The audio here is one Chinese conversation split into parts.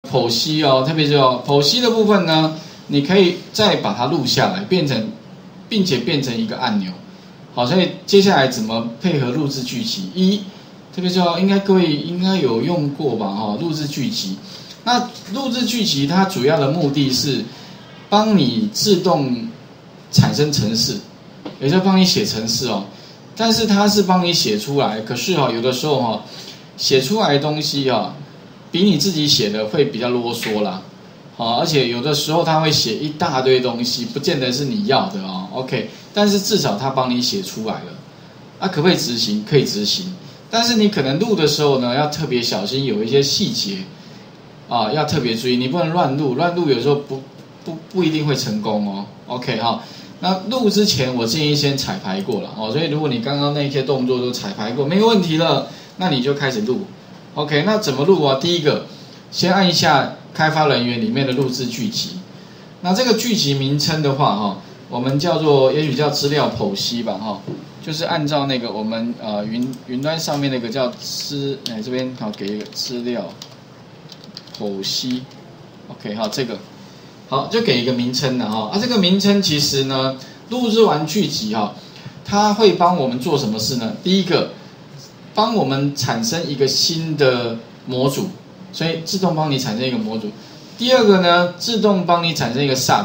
剖析哦，特别是剖析的部分呢，你可以再把它录下来，并且变成一个按钮。好，所以接下来怎么配合录制剧集？特别是应该各位应该有用过吧？录制剧集。那录制剧集它主要的目的是帮你自动产生程式，也就是帮你写程式哦。但是它是帮你写出来，可是有的时候写出来的东西比你自己写的会比较啰嗦啦。而且有的时候他会写一大堆东西，不见得是你要的OK， 但是至少他帮你写出来了。可不可以执行？可以执行。但是你可能录的时候呢，要特别小心，有一些细节要特别注意，你不能乱录，乱录有时候不一定会成功OK 那录之前我建议先彩排过了所以如果你刚刚那些动作都彩排过，没有问题了，那你就开始录。OK， 那怎么录第一个，先按一下开发人员里面的录制剧集。那这个剧集名称的话我们叫做也许叫资料剖析吧就是按照那个我们云端上面那个叫这边给一个资料剖析 OK 这个好就给一个名称了这个名称其实呢，录制完剧集它会帮我们做什么事呢？第一个，帮我们产生一个新的模组，所以自动帮你产生一个模组。第二个呢，自动帮你产生一个 sub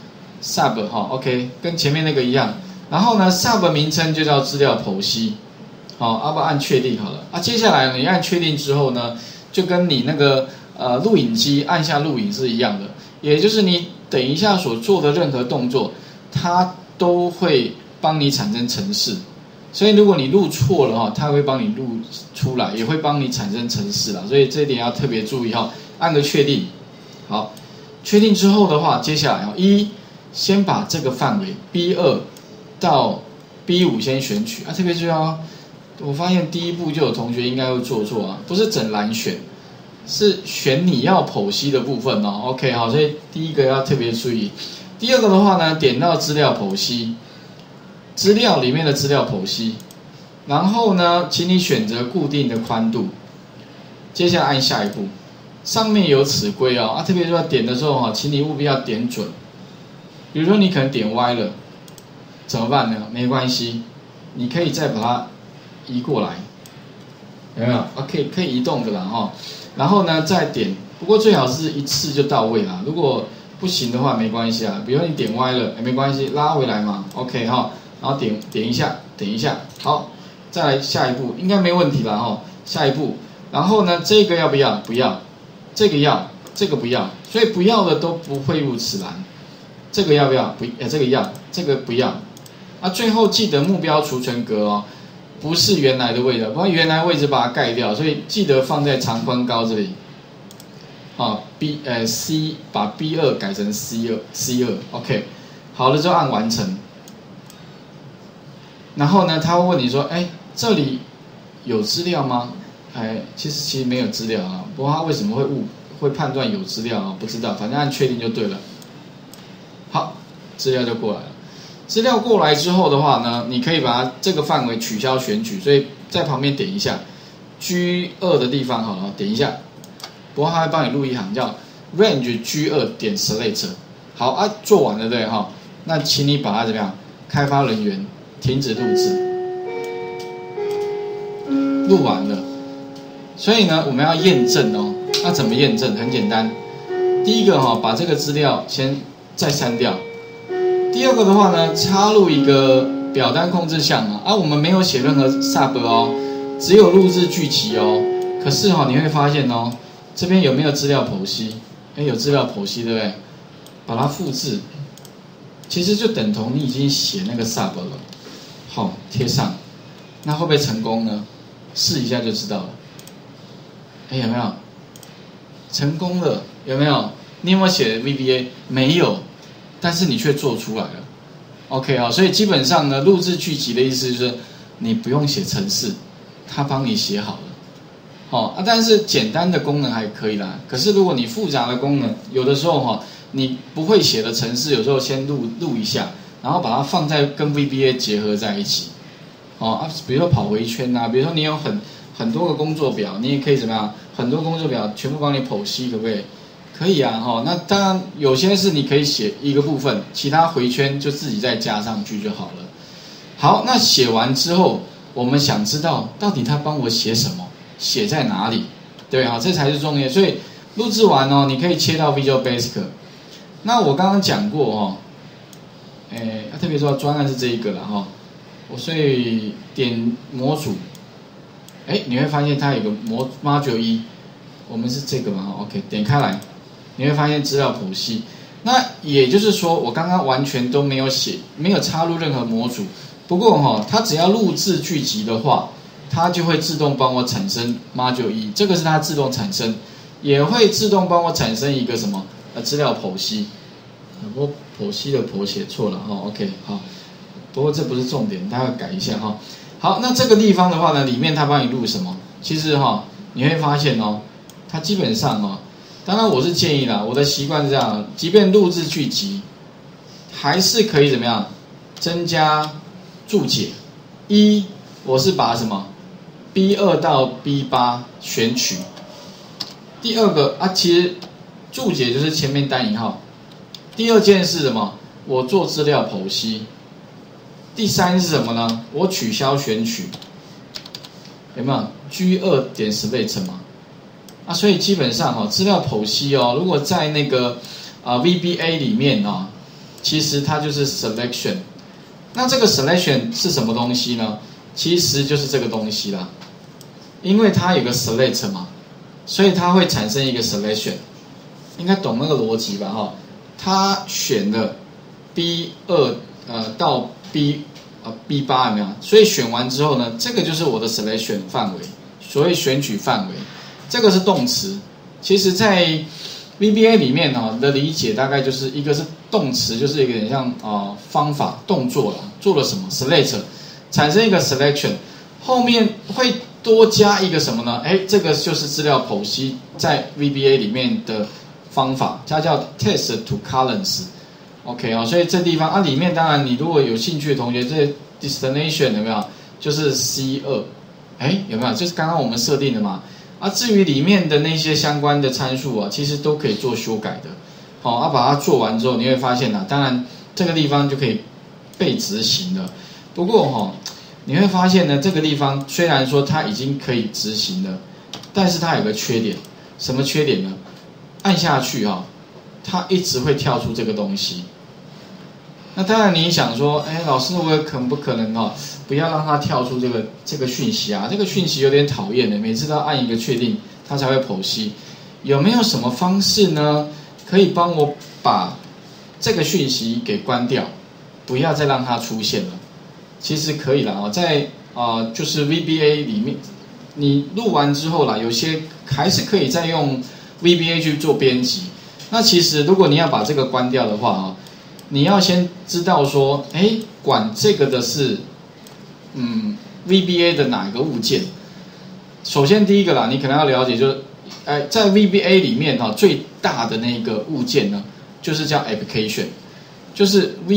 OK， 跟前面那个一样。然后呢 ，sub 名称就叫资料剖析，不按确定好了接下来你按确定之后呢，就跟你那个录影机按下录影是一样的，也就是你等一下所做的任何动作，它都会帮你产生程式。所以如果你录错了它会帮你录出来，也会帮你产生程式啦。所以这一点要特别注意按个确定。好，确定之后的话，接下来先把这个范围 B2 到 B5 先选取特别注意我发现第一步就有同学应该会做错不是整栏选，是选你要剖析的部分OK 所以第一个要特别注意。第二个的话呢，点到资料剖析，资料里面的资料剖析，然后呢，请你选择固定的宽度，接下来按下一步。上面有此规特别说点的时候请你务必要点准。比如说你可能点歪了，怎么办呢？没关系，你可以再把它移过来，有没有可以移动的啦然后呢再点，不过最好是一次就到位啦。如果不行的话没关系比如说你点歪了没关系，拉回来嘛 OK 然后点一下，好，再来下一步，应该没问题啦下一步，然后呢这个要不要？不要，这个要，这个不要，所以不要的都不会入此栏。这个要不要？这个要，这个不要。最后记得目标储存格不是原来的位置，不然原来位置把它盖掉，所以记得放在长宽高这里。C 把 B2 改成 C2 OK， 好了之后按完成。然后呢，他会问你说，这里有资料吗？其实没有资料不过他为什么会判断有资料不知道，反正按确定就对了。好，资料就过来了。资料过来之后的话呢，你可以把它这个范围取消选取，所以在旁边点一下 G2 的地方好了，点一下。不过他会帮你录一行叫 range G2 点 select。好做完了对那请你把它怎么样？开发人员停止录制，录完了。所以呢，我们要验证那怎么验证？很简单，第一个把这个资料先再删掉。第二个的话呢，插入一个表单控制项我们没有写任何 sub 只有录制剧集可是你会发现这边有没有资料剖析？有资料剖析对不对？把它复制，其实就等同你已经写那个 sub 了。贴上，那会不会成功呢？试一下就知道了。有没有？成功了，有没有？你有没有写 VBA？ 没有，但是你却做出来了。OK 所以基本上呢，录制剧集的意思就是你不用写程式，它帮你写好了。但是简单的功能还可以啦。可是如果你复杂的功能，有的时候你不会写的程式，有时候先录一下，然后把它放在跟 VBA 结合在一起。比如说跑回圈比如说你有很多个工作表，你也可以怎么样？很多工作表全部帮你剖析，可不可以？ 可以啊，哈，那当然有些是你可以写一个部分，其他回圈就自己再加上去就好了。好，那写完之后，我们想知道到底他帮我写什么，写在哪里，对哈，这才是重点。所以录制完哦，你可以切到 Visual Basic。那我刚刚讲过哦，特别说专案是这一个了哈，所以点模组，你会发现它有个Module 1，我们是这个嘛 ，OK， 点开来。你会发现资料剖析，那也就是说，我刚刚完全都没有写，没有插入任何模组。不过它只要录制剧集的话，它就会自动帮我产生 Module 1，这个是它自动产生，也会自动帮我产生一个什么资料剖析。不过剖析的剖写错了，OK， 好，不过这不是重点，待会改一下哈。好，那这个地方的话呢，里面它帮你录什么？其实你会发现它基本上当然我是建议啦，我的习惯是这样，即便录制剧集，还是可以怎么样增加注解。我是把什么 B2 到 B8 选取。第二个其实注解就是前面单引号。第二件是什么？我做资料剖析。第三是什么呢？我取消选取。有没有 G2 点 select 嘛？所以基本上资料剖析如果在那个VBA 里面其实它就是 selection。那这个 selection 是什么东西呢？其实就是这个东西啦，因为它有个 select 嘛，所以它会产生一个 selection， 应该懂那个逻辑吧它选了 B2 到 B8 有没有？所以选完之后呢，这个就是我的 selection 范围，所谓选取范围。这个是动词，其实在 VBA 里面的理解大概就是一个是动词，就是有点像方法动作啦，做了什么 select 产生一个 selection， 后面会多加一个什么呢？这个就是资料剖析在 VBA 里面的方法，它叫 test to columns。OK 所以这地方里面当然你如果有兴趣的同学，这 destination 有没有？就是 C2， 有没有？就是刚刚我们设定的嘛。至于里面的那些相关的参数其实都可以做修改的。把它做完之后，你会发现当然这个地方就可以被执行了。不过你会发现呢，这个地方虽然说它已经可以执行了，但是它有个缺点，什么缺点呢？按下去它一直会跳出这个东西。那当然你想说，老师我可不可能不要让它跳出这个讯息这个讯息有点讨厌的，每次都要按一个确定它才会剖析。有没有什么方式呢，可以帮我把这个讯息给关掉，不要再让它出现了？其实可以了在就是 VBA 里面，你录完之后有些还是可以再用 VBA 去做编辑。那其实如果你要把这个关掉的话你要先知道说，管这个的是VBA 的哪个物件。首先第一个啦，你可能要了解就是在 VBA 里面最大的那个物件呢，就是叫 application， 就是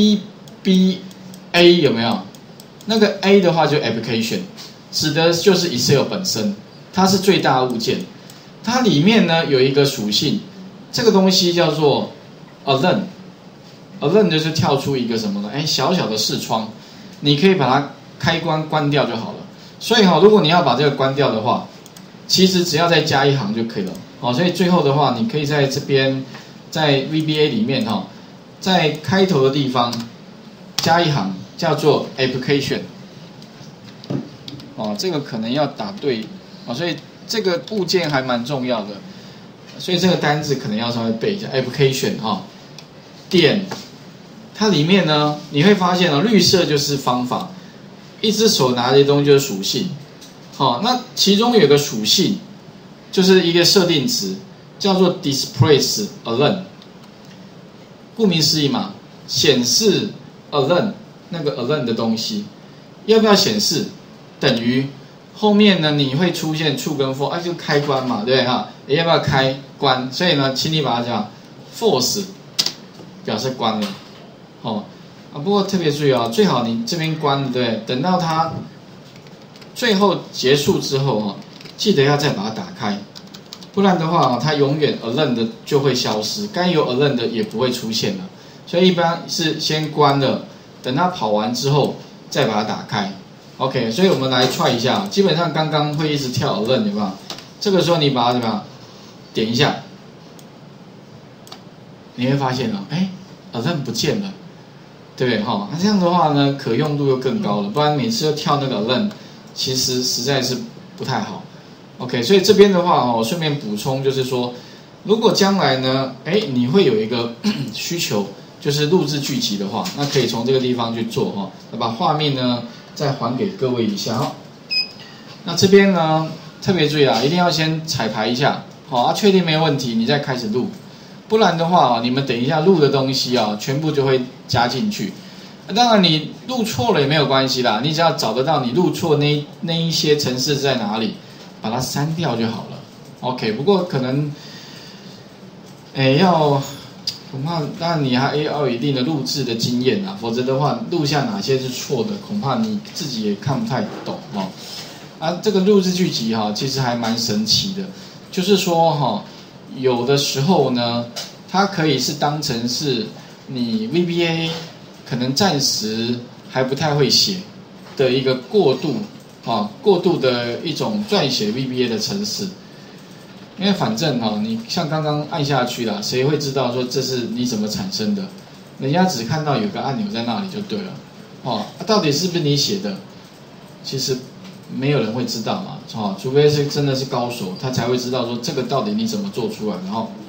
VBA 有没有？那个 A 的话就 application， 指的就是 Excel 本身，它是最大的物件。它里面呢有一个属性，这个东西叫做 alert 就是跳出一个什么呢？小小的视窗，你可以把它开关掉就好了。所以如果你要把这个关掉的话，其实只要再加一行就可以了。所以最后的话，你可以在这边，在 VBA 里面在开头的地方加一行，叫做 application。这个可能要打对所以这个物件还蛮重要的，所以这个单字可能要稍微背一下 application 点。它里面呢，你会发现绿色就是方法，一只手拿的东西就是属性。那其中有个属性，就是一个设定值，叫做 displays alert。顾名思义嘛，显示 alert 那个 alert 的东西，要不要显示？等于后面呢，你会出现 true 跟 false，就开关嘛，对不对要不要开关？所以呢，请你把它讲 false， 表示关了。不过特别注意最好你这边关了，对，等到它最后结束之后记得要再把它打开。 不然的话它永远 alert 的就会消失，该有 alert 的也不会出现了。所以一般是先关了，等它跑完之后再把它打开。OK， 所以我们来 try 一下，基本上刚刚会一直跳 alert 有没有？这个时候你把它怎么样点一下，你会发现哦，哎 ，alert 不见了，对不对哈？那这样的话呢，可用度又更高了，不然每次都跳那个 alert， 其实实在是不太好。OK， 所以这边的话哦，顺便补充就是说，如果将来呢，哎，你会有一个需求，就是录制剧集的话，那可以从这个地方去做哈。那把画面呢再还给各位一下哈。那这边呢特别注意啊，一定要先彩排一下，好啊，确定没问题，你再开始录。不然的话，你们等一下录的东西啊，全部就会加进去。当然你录错了也没有关系啦，你只要找得到你录错那一些程式在哪里，把它删掉就好了。OK， 不过可能，恐怕当然你还要有一定的录制的经验啊，否则的话录下哪些是错的，恐怕你自己也看不太懂哦。啊，这个录制剧集哈，其实还蛮神奇的，就是说哈，有的时候呢，它可以是当成是你 VBA 可能暂时还不太会写的一个过渡的一种撰写 VBA 的程式。因为反正你像刚刚按下去啦，谁会知道说这是你怎么产生的？人家只看到有个按钮在那里就对了，到底是不是你写的？其实没有人会知道嘛，除非是真的是高手，他才会知道说这个到底你怎么做出来的。